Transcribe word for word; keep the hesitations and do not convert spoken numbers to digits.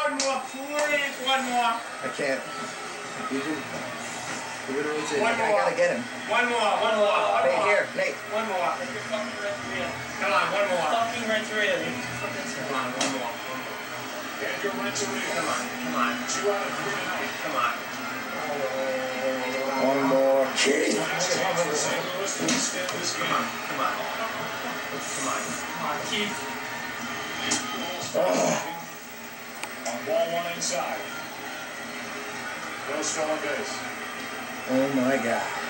one more, please, one more. I can't. You do. The winner is it. One I more. gotta get him. One more, one more. One Nate, more. here, Nate. One more. Come on, one more. Fucking Renteria. Come on, one more. And your Renteria. Come on, come on. Two out of three tonight. Come on. One more. Keith. Last chance for Saint Louis to extend this Come game. on, come on. Come on. Come on, Keith. On ball one inside. No stolen base. Oh my God.